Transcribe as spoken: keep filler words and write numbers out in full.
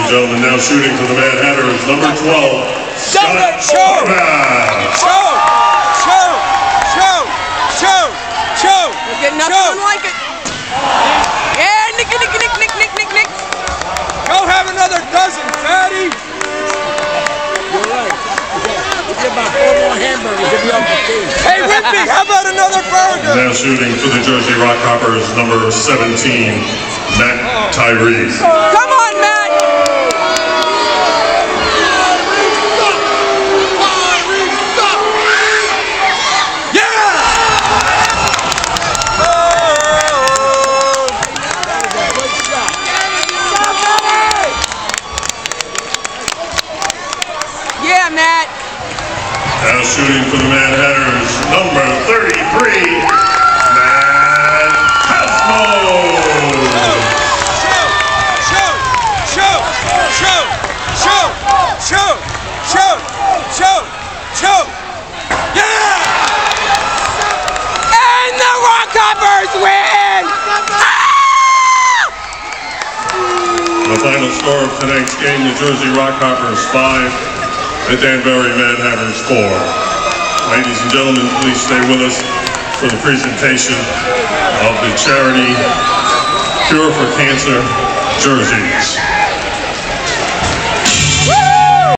gentlemen, now shooting for the Madhatters, number twelve, Scott Shoot! Horvath. Shoot! Shoot! Shoot! Shoot! Shoot! We're getting nothing like it. Yeah, nick, nick, nick, nick, nick, nick, nick. Go have another dozen, fatty. You're right. We get about four more hamburgers if you have the team. Hey, Whitby, how about another burger? Now shooting for the Jersey Rockhoppers, number seventeen, Matt Tyrese. Come on, Matt. Yeah, Matt. Now shooting for the Madhatters, number thirty-three, Matt Shoot! Shoot! Shoot! Shoot! Shoot! Shoot! Shoot! Shoot! Shoot! Yeah! And the Rockhoppers win! The final score of tonight's game, the Jersey Rockhoppers five, the Danbury Madhatters four. Ladies and gentlemen, please stay with us for the presentation of the charity Cure for Cancer jerseys.